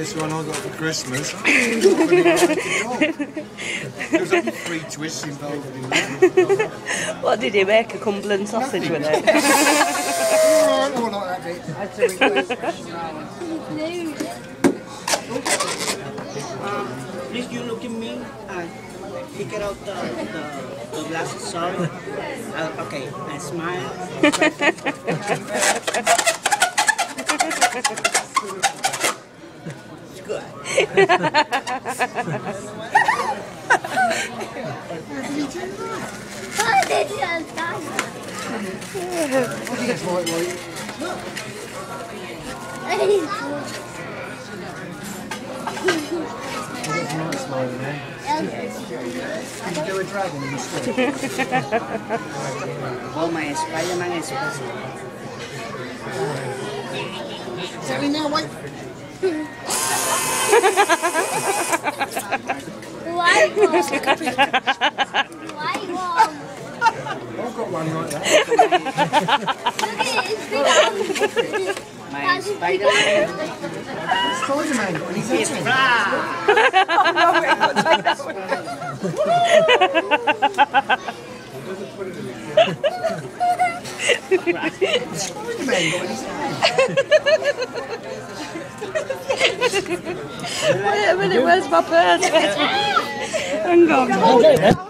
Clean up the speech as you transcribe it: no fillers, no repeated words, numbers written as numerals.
this one I got for Christmas. There's only 3 twists involved in that. What did he make? A Cumberland sausage with it? Alright, I like that bit. That's a request. Please, you look at me and figure out the glasses. Sorry. Okay, and smile. It's good. Nice smile, man. Could you do a dragon instead? Oh, my Spider-Man is possible. Tell me now, wait. Why wrong? Why wrong? I've got one like that. Look at it, it's big. My Spider-Man Spider-Man got his is head. fly. Spider-Man got his head. Wait a minute, where's my purse? Hang on.